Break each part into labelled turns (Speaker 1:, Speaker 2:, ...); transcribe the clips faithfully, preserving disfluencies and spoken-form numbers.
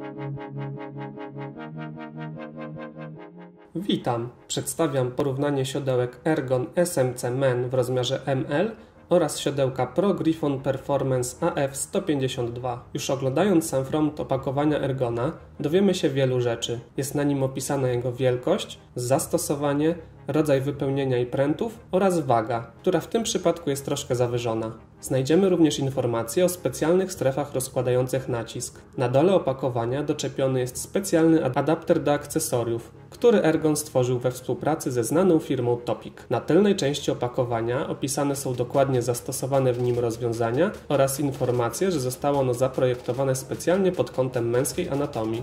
Speaker 1: Witam! Przedstawiam porównanie siodełek Ergon S M C Men w rozmiarze M L oraz siodełka Pro Gryphon Performance A F sto pięćdziesiąt dwa. Już oglądając sam front opakowania Ergona dowiemy się wielu rzeczy. Jest na nim opisana jego wielkość, zastosowanie, rodzaj wypełnienia i prętów oraz waga, która w tym przypadku jest troszkę zawyżona. Znajdziemy również informacje o specjalnych strefach rozkładających nacisk. Na dole opakowania doczepiony jest specjalny adapter do akcesoriów, który Ergon stworzył we współpracy ze znaną firmą Topic. Na tylnej części opakowania opisane są dokładnie zastosowane w nim rozwiązania oraz informacje, że zostało ono zaprojektowane specjalnie pod kątem męskiej anatomii.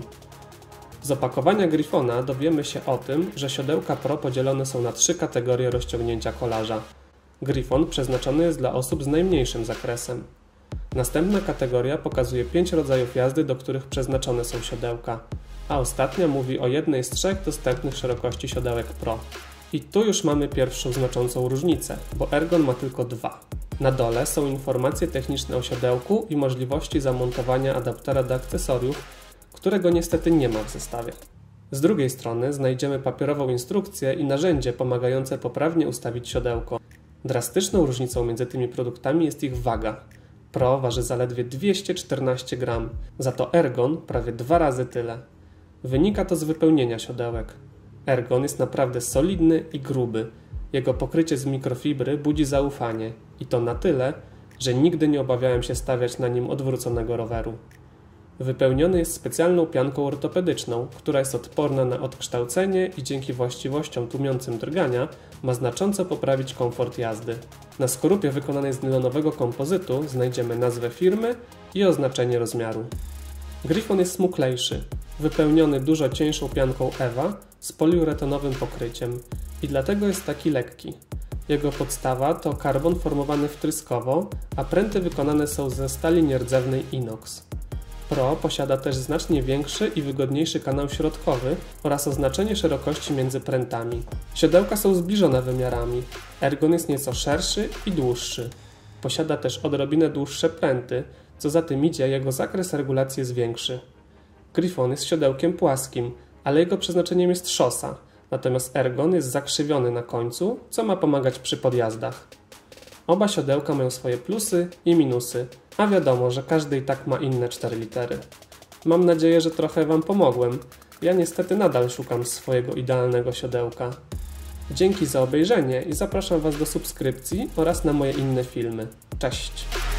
Speaker 1: Z opakowania Gryphona dowiemy się o tym, że siodełka Pro podzielone są na trzy kategorie rozciągnięcia kolarza. Gryphon przeznaczony jest dla osób z najmniejszym zakresem. Następna kategoria pokazuje pięć rodzajów jazdy, do których przeznaczone są siodełka, a ostatnia mówi o jednej z trzech dostępnych szerokości siodełek Pro. I tu już mamy pierwszą znaczącą różnicę, bo Ergon ma tylko dwa. Na dole są informacje techniczne o siodełku i możliwości zamontowania adaptera do akcesoriów, którego niestety nie ma w zestawie. Z drugiej strony znajdziemy papierową instrukcję i narzędzie pomagające poprawnie ustawić siodełko. Drastyczną różnicą między tymi produktami jest ich waga. Pro waży zaledwie dwieście czternaście gramów, za to Ergon prawie dwa razy tyle. Wynika to z wypełnienia siodełek. Ergon jest naprawdę solidny i gruby. Jego pokrycie z mikrofibry budzi zaufanie i to na tyle, że nigdy nie obawiałem się stawiać na nim odwróconego roweru. Wypełniony jest specjalną pianką ortopedyczną, która jest odporna na odkształcenie i dzięki właściwościom tłumiącym drgania ma znacząco poprawić komfort jazdy. Na skorupie wykonanej z nylonowego kompozytu znajdziemy nazwę firmy i oznaczenie rozmiaru. Gryphon jest smuklejszy, wypełniony dużo cieńszą pianką Eva z poliuretanowym pokryciem i dlatego jest taki lekki. Jego podstawa to karbon formowany wtryskowo, a pręty wykonane są ze stali nierdzewnej inox. Pro posiada też znacznie większy i wygodniejszy kanał środkowy oraz oznaczenie szerokości między prętami. Siodełka są zbliżone wymiarami. Ergon jest nieco szerszy i dłuższy. Posiada też odrobinę dłuższe pręty, co za tym idzie, jego zakres regulacji jest większy. Gryphon jest siodełkiem płaskim, ale jego przeznaczeniem jest szosa, natomiast Ergon jest zakrzywiony na końcu, co ma pomagać przy podjazdach. Oba siodełka mają swoje plusy i minusy, a wiadomo, że każdy i tak ma inne cztery litery. Mam nadzieję, że trochę Wam pomogłem. Ja niestety nadal szukam swojego idealnego siodełka. Dzięki za obejrzenie i zapraszam Was do subskrypcji oraz na moje inne filmy. Cześć!